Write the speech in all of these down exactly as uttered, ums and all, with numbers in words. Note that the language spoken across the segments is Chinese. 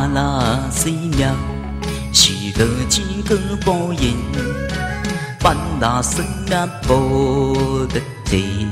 怕那谁了，是个几个报应，把那生啊不得劲，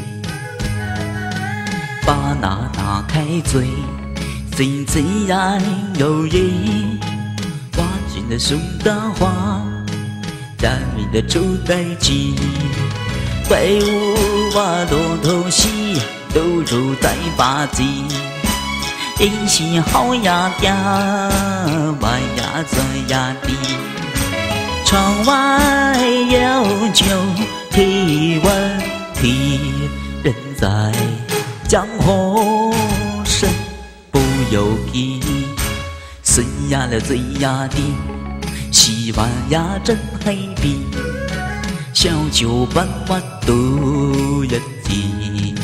把那打开嘴，谁自然有意，挖进了树的花，咱们的出代机，怪物啊骆驼戏，都住在八级。因是好呀家，外呀这呀地，窗外有酒提问题，人在江湖身不由己，水呀了醉呀的，洗碗呀真黑逼，小酒半碗都人急，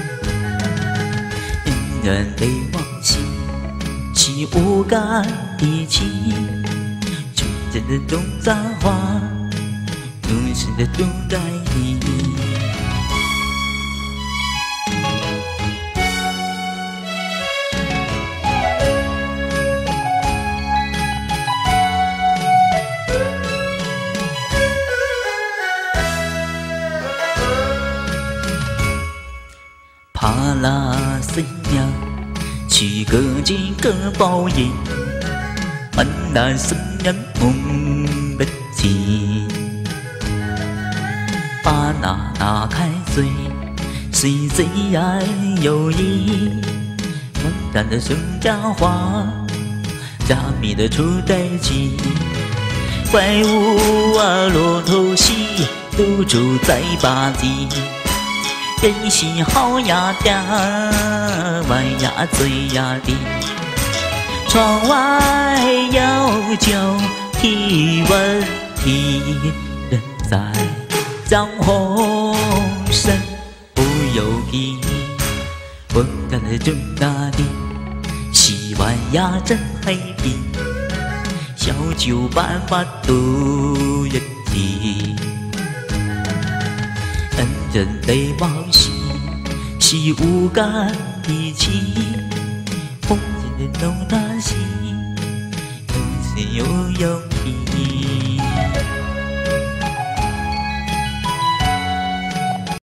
人得忘记，起无干一起，纯真的种杂花，都市的都在意。怕那谁呀？去个几个报应，很难生人梦不起。把那打开嘴，谁最爱有意？完蛋的生家话，加密的出代机。怪物啊，骆驼戏，都住在八级。人心好呀的，外呀醉呀的，窗外有酒提问题，人在江湖身不由己，我干了正大的，洗碗呀真黑皮，小酒办法都人急。人人得忘记，是无干一起，风景的弄大戏，都是有勇气。